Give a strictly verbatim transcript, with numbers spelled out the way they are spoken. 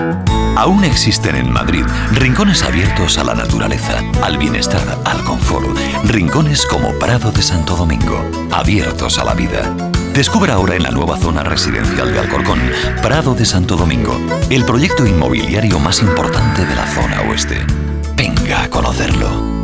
Aún existen en Madrid rincones abiertos a la naturaleza, al bienestar, al confort. Rincones como Prado de Santo Domingo, abiertos a la vida. Descubra ahora en la nueva zona residencial de Alcorcón, Prado de Santo Domingo, el proyecto inmobiliario más importante de la zona oeste. Venga a conocerlo.